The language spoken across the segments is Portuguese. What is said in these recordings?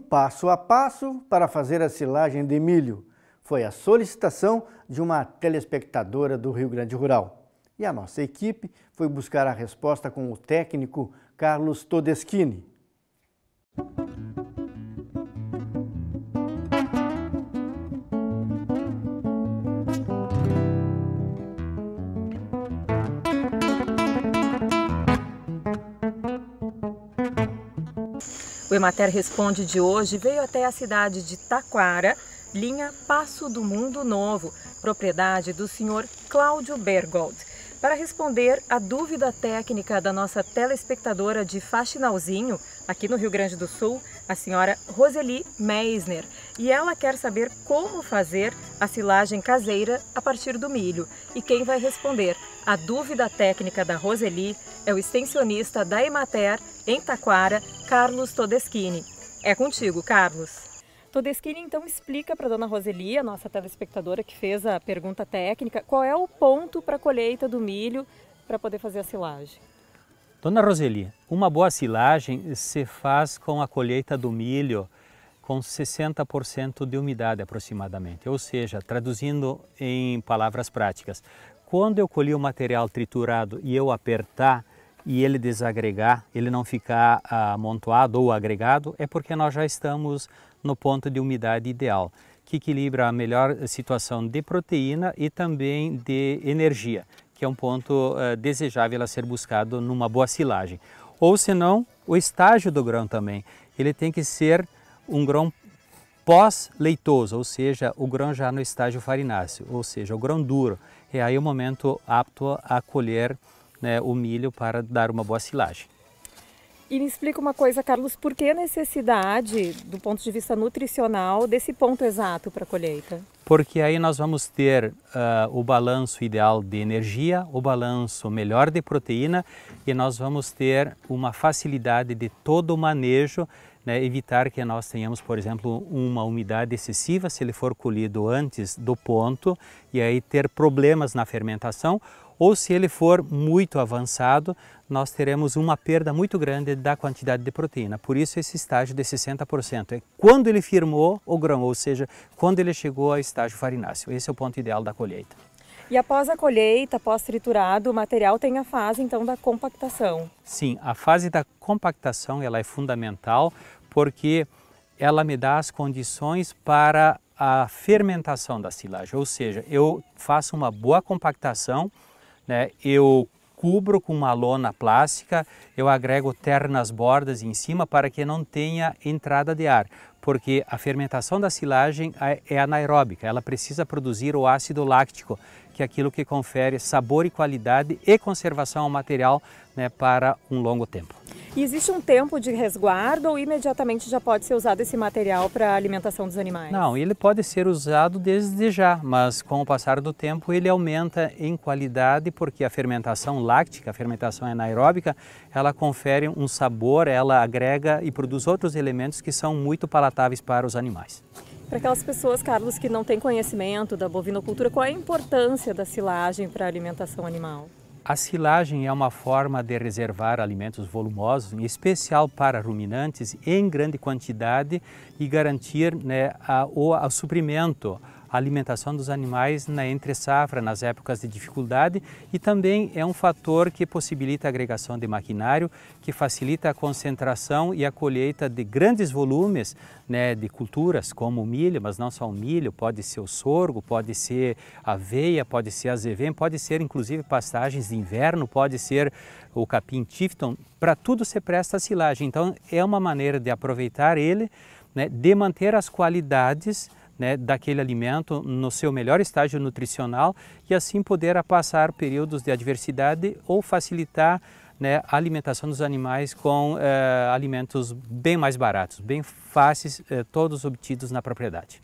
passo a passo para fazer a silagem de milho. Foi a solicitação de uma telespectadora do Rio Grande Rural. E a nossa equipe foi buscar a resposta com o técnico Carlos Todeschini. O Emater Responde de hoje veio até a cidade de Taquara, linha Passo do Mundo Novo, propriedade do senhor Cláudio Bergold, para responder a dúvida técnica da nossa telespectadora de Faxinalzinho, aqui no Rio Grande do Sul, a senhora Roseli Meisner. E ela quer saber como fazer a silagem caseira a partir do milho. E quem vai responder a dúvida técnica da Roseli é o extensionista da Emater, em Taquara, Carlos Todeschini. É contigo, Carlos. Todeschini, então, explica para a dona Roseli, a nossa telespectadora que fez a pergunta técnica, qual é o ponto para a colheita do milho para poder fazer a silagem. Dona Roseli, uma boa silagem se faz com a colheita do milho com 60% de umidade aproximadamente, ou seja, traduzindo em palavras práticas, quando eu colhi o material triturado e eu apertar e ele desagregar, ele não ficar amontoado ou agregado, é porque nós já estamos no ponto de umidade ideal, que equilibra a melhor situação de proteína e também de energia, que é um ponto desejável a ser buscado numa boa silagem. Ou senão, o estágio do grão também, ele tem que ser um grão pós-leitoso, ou seja, o grão já no estágio farináceo, ou seja, o grão duro. É aí o momento apto a colher, né, o milho para dar uma boa silagem. E me explica uma coisa, Carlos, por que a necessidade, do ponto de vista nutricional, desse ponto exato para a colheita? Porque aí nós vamos ter o balanço ideal de energia, o balanço melhor de proteína e nós vamos ter uma facilidade de todo o manejo, né, evitar que nós tenhamos, por exemplo, uma umidade excessiva se ele for colhido antes do ponto e aí ter problemas na fermentação, ou se ele for muito avançado, nós teremos uma perda muito grande da quantidade de proteína. Por isso esse estágio de 60%. É quando ele firmou o grão, ou seja, quando ele chegou ao estágio farináceo. Esse é o ponto ideal da colheita. E após a colheita, após triturado, o material tem a fase então da compactação. Sim, a fase da compactação ela é fundamental porque ela me dá as condições para a fermentação da silagem. Ou seja, eu faço uma boa compactação, né, eu cubro com uma lona plástica, eu agrego terra nas bordas em cima para que não tenha entrada de ar, porque a fermentação da silagem é anaeróbica, ela precisa produzir o ácido láctico, que é aquilo que confere sabor e qualidade e conservação ao material, né, para um longo tempo. E existe um tempo de resguardo ou imediatamente já pode ser usado esse material para a alimentação dos animais? Não, ele pode ser usado desde já, mas com o passar do tempo ele aumenta em qualidade porque a fermentação láctica, a fermentação anaeróbica, ela confere um sabor, ela agrega e produz outros elementos que são muito palatáveis para os animais. Para aquelas pessoas, Carlos, que não têm conhecimento da bovinocultura, qual é a importância da silagem para a alimentação animal? A silagem é uma forma de reservar alimentos volumosos, em especial para ruminantes, em grande quantidade e garantir, né, o suprimento, a alimentação dos animais na entre-safra, nas épocas de dificuldade, e também é um fator que possibilita a agregação de maquinário, que facilita a concentração e a colheita de grandes volumes, né, de culturas como o milho, mas não só o milho, pode ser o sorgo, pode ser aveia, pode ser azevém, pode ser inclusive pastagens de inverno, pode ser o capim Tifton, para tudo se presta a silagem. Então é uma maneira de aproveitar ele, né, de manter as qualidades, né, daquele alimento no seu melhor estágio nutricional e assim poder passar períodos de adversidade ou facilitar, né, a alimentação dos animais com alimentos bem mais baratos, bem fáceis, todos obtidos na propriedade.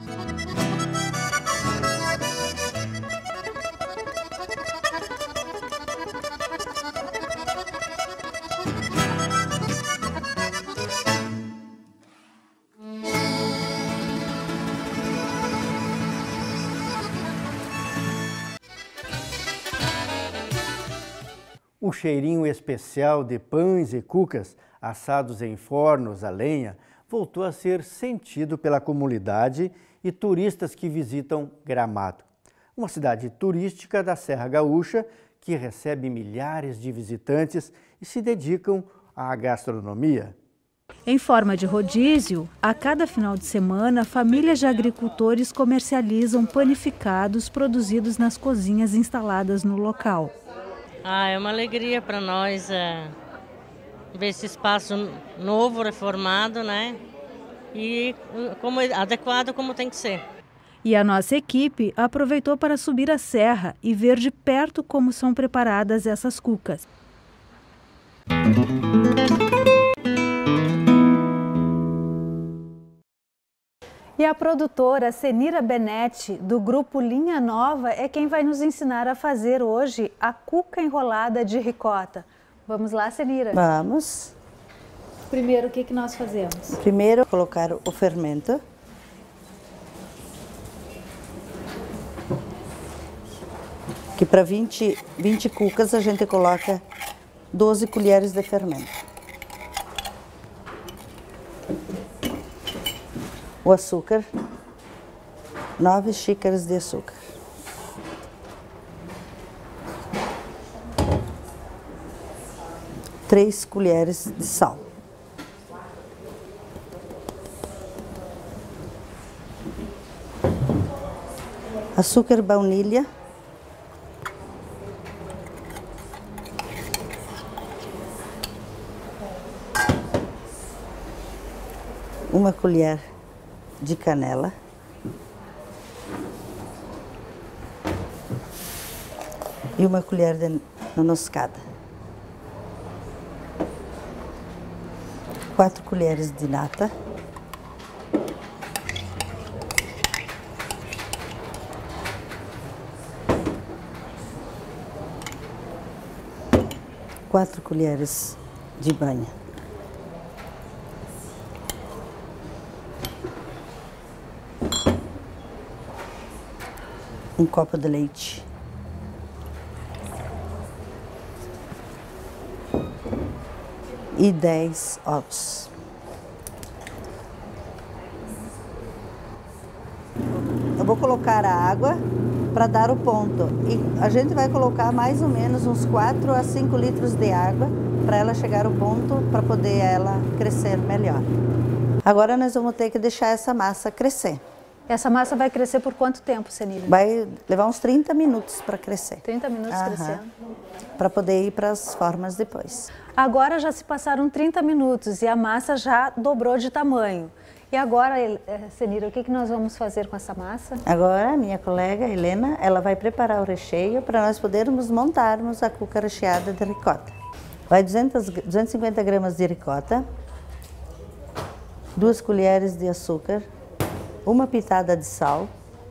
O cheirinho especial de pães e cucas assados em fornos a lenha voltou a ser sentido pela comunidade e turistas que visitam Gramado, uma cidade turística da Serra Gaúcha que recebe milhares de visitantes e se dedicam à gastronomia. Em forma de rodízio, a cada final de semana, famílias de agricultores comercializam panificados produzidos nas cozinhas instaladas no local. É uma alegria para nós ver esse espaço novo, reformado, né? E adequado como tem que ser. E a nossa equipe aproveitou para subir a serra e ver de perto como são preparadas essas cucas. E a produtora Senira Benetti, do grupo Linha Nova, é quem vai nos ensinar a fazer hoje a cuca enrolada de ricota. Vamos lá, Senira? Vamos. Primeiro, o que nós fazemos? Primeiro, colocar o fermento. Que para 20 cucas a gente coloca 12 colheres de fermento. O açúcar, 9 xícaras de açúcar. Três colheres de sal. Açúcar baunilha. Uma colher de canela. E uma colher de nonoscada. 4 colheres de nata. Quatro colheres de banha. Um copo de leite. E 10 ovos. Eu vou colocar a água para dar o ponto. E a gente vai colocar mais ou menos uns 4 a 5 litros de água para ela chegar ao ponto, para poder ela crescer melhor. Agora nós vamos ter que deixar essa massa crescer. Essa massa vai crescer por quanto tempo, Senira? Vai levar uns 30 minutos para crescer. 30 minutos crescendo. Para poder ir para as formas depois. Agora já se passaram 30 minutos e a massa já dobrou de tamanho. E agora, Senira, o que nós vamos fazer com essa massa? Agora, a minha colega Helena, ela vai preparar o recheio para nós podermos montarmos a cuca recheada de ricota. Vai 250 gramas de ricota, 2 colheres de açúcar, uma pitada de sal,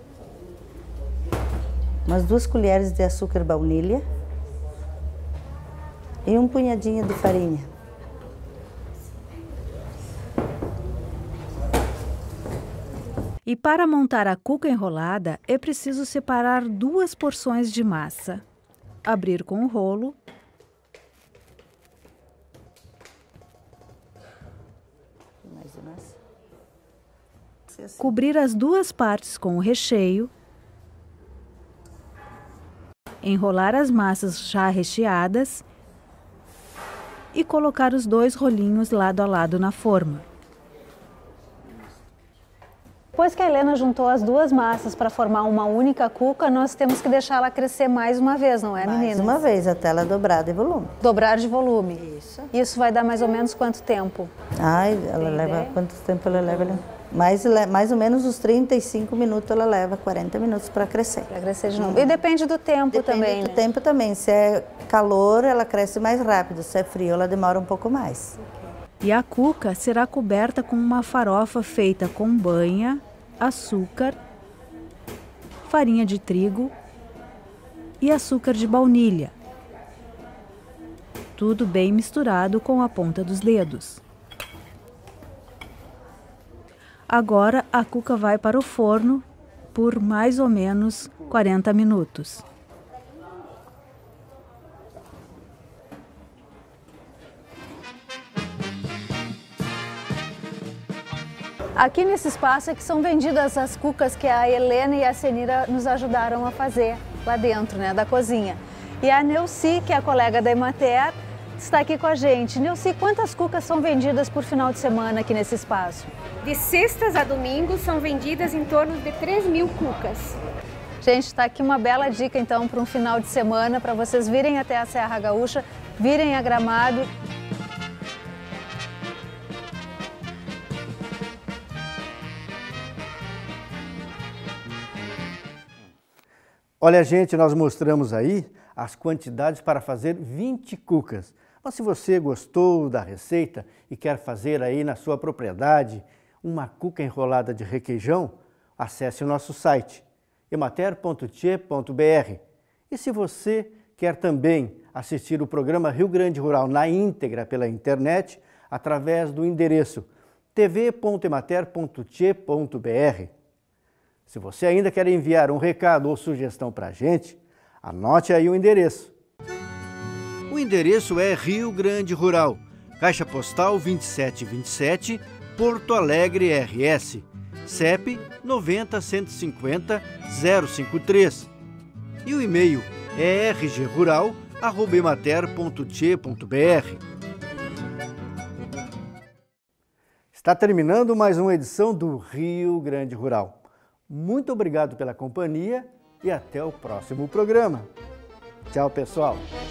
umas 2 colheres de açúcar baunilha e um punhadinho de farinha. E para montar a cuca enrolada, é preciso separar 2 porções de massa. Abrir com o rolo. Cobrir as 2 partes com o recheio. Enrolar as massas já recheadas. E colocar os 2 rolinhos lado a lado na forma. Depois que a Helena juntou as 2 massas para formar uma única cuca, nós temos que deixar ela crescer mais uma vez, não é, meninas? Mais uma vez, até ela dobrar de volume. Dobrar de volume. Isso. Isso vai dar mais ou menos quanto tempo? Ela leva... Quanto tempo ela leva? Mais ou menos uns 35 minutos ela leva, 40 minutos para crescer. Para crescer de novo. E depende do tempo também, Depende do tempo também. Se é calor, ela cresce mais rápido. Se é frio, ela demora um pouco mais. E a cuca será coberta com uma farofa feita com banha, açúcar, farinha de trigo e açúcar de baunilha. Tudo bem misturado com a ponta dos dedos. Agora a cuca vai para o forno por mais ou menos 40 minutos. Aqui nesse espaço é que são vendidas as cucas que a Helena e a Senira nos ajudaram a fazer lá dentro, né, da cozinha. E a Neuci, que é a colega da Emater, está aqui com a gente. Neuci, quantas cucas são vendidas por final de semana aqui nesse espaço? De sextas a domingos são vendidas em torno de 3.000 cucas. Gente, está aqui uma bela dica então para um final de semana, para vocês virem até a Serra Gaúcha, virem a Gramado. Olha, gente, nós mostramos aí as quantidades para fazer 20 cucas. Mas se você gostou da receita e quer fazer aí na sua propriedade uma cuca enrolada de requeijão, acesse o nosso site emater.tche.br. E se você quer também assistir o programa Rio Grande Rural na íntegra pela internet, através do endereço tv.emater.tche.br. Se você ainda quer enviar um recado ou sugestão para a gente, anote aí o endereço. O endereço é Rio Grande Rural, Caixa Postal 2727, Porto Alegre, RS, CEP 90-150-053. E o e-mail é rgrural@emater.tche.br. Está terminando mais uma edição do Rio Grande Rural. Muito obrigado pela companhia e até o próximo programa. Tchau, pessoal!